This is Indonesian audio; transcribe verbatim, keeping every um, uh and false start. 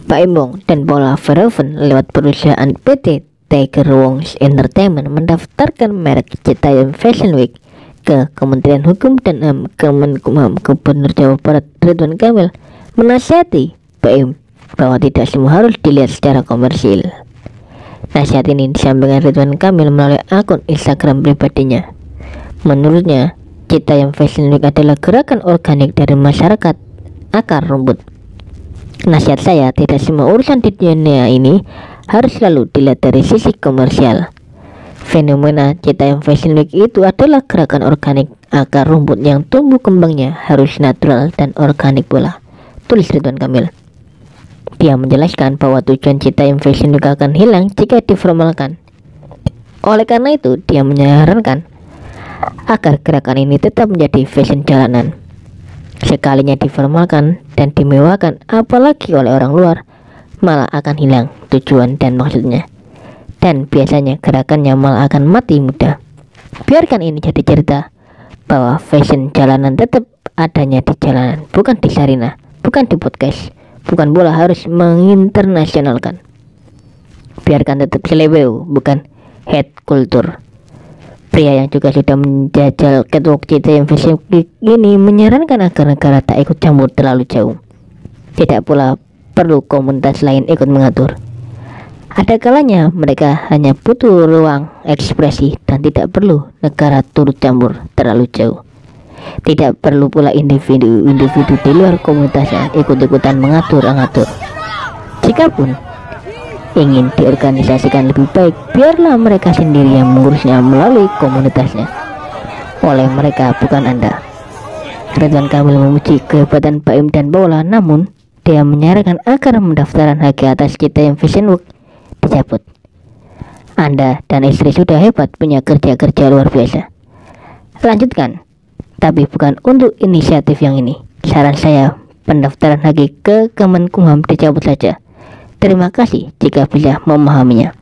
Pak Embong dan Paula Verhoeven lewat perusahaan P T Tiger Wings Entertainment mendaftarkan merek Citayam Fashion Week ke Kementerian Hukum dan H A M. Kemenkumham Gubernur Jawa Barat Ridwan Kamil menasihati P M bahwa tidak semua harus dilihat secara komersil. Nasihat ini disampaikan Ridwan Kamil melalui akun Instagram pribadinya. Menurutnya, Citayam Fashion Week adalah gerakan organik dari masyarakat akar rumput. Nasihat saya, tidak semua urusan di dunia ini harus selalu dilihat dari sisi komersial. Fenomena Citayam Fashion Week itu adalah gerakan organik akar rumput yang tumbuh kembangnya harus natural dan organik pula, tulis Ridwan Kamil. Dia menjelaskan bahwa tujuan Citayam Fashion Week akan hilang jika diformalkan. Oleh karena itu, dia menyarankan agar gerakan ini tetap menjadi fashion jalanan. Sekalinya diformalkan dan dimewahkan apalagi oleh orang luar, malah akan hilang tujuan dan maksudnya. Dan biasanya gerakannya malah akan mati muda. Biarkan ini jadi cerita bahwa fashion jalanan tetap adanya di jalanan, bukan di Sarina, bukan di podcast, bukan pula harus menginternasionalkan. Biarkan tetap selebeu, bukan head culture. Pria yang juga sudah menjajal catwalk Citayam Fashion Week ini menyarankan agar negara tak ikut campur terlalu jauh. Tidak pula perlu komunitas lain ikut mengatur. Ada kalanya mereka hanya butuh ruang ekspresi dan tidak perlu negara turut campur terlalu jauh. Tidak perlu pula individu-individu di luar komunitasnya ikut-ikutan mengatur-ngatur. Jikapun ingin diorganisasikan lebih baik, biarlah mereka sendiri yang mengurusnya melalui komunitasnya. Oleh mereka, bukan Anda. Ridwan Kamil memuji kehebatan Pak Im dan Paula, namun dia menyarankan agar pendaftaran H G atas Citayam Fashion Week dicabut. Anda dan istri sudah hebat, punya kerja-kerja luar biasa. Lanjutkan, tapi bukan untuk inisiatif yang ini. Saran saya, pendaftaran H G ke Kemenkumham dicabut saja. Terima kasih jika bisa memahaminya.